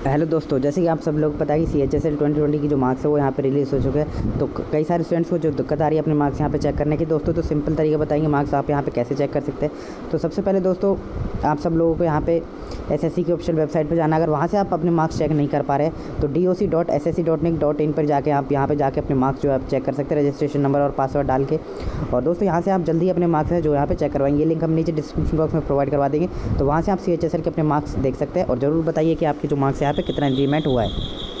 Hello दोस्तों, जैसे कि आप सब लोग पता है कि CHSL 2020 की जो मार्क्स है वो यहाँ पे रिलीज़ हो चुके हैं। तो कई सारे स्टूडेंट्स को जो दिक्कत आ रही है अपने मार्क्स यहाँ पे चेक करने की, दोस्तों तो सिंपल तरीका बताएंगे मार्क्स आप यहाँ पे कैसे चेक कर सकते हैं। तो सबसे पहले दोस्तों आप सब लोगों को यहाँ पे SSC की ऑफिशियल वेबसाइट पर जाना। अगर वहाँ से आप अपने मार्क्स चेक नहीं कर पा रहे हैं तो doc.ssc.nic.in पर जाके आप यहाँ पे जाके अपने मार्क्स जो है आप चेक कर सकते हैं, रजिस्ट्रेशन नंबर और पासवर्ड डाल के। और दोस्तों यहाँ से आप जल्दी अपने मार्क्स है जो यहाँ पे चेक करवाएंगे। ये लिंक हम नीचे डिस्क्रिप्शन बॉक्स में प्रोवाइड करवा देंगे, तो वहाँ से आप CHSL के अपने मार्क्स देख सकते हैं। और ज़रूर बताइए कि आपके जो मार्क्स यहाँ पे कितना इंक्रीमेंट हुआ है।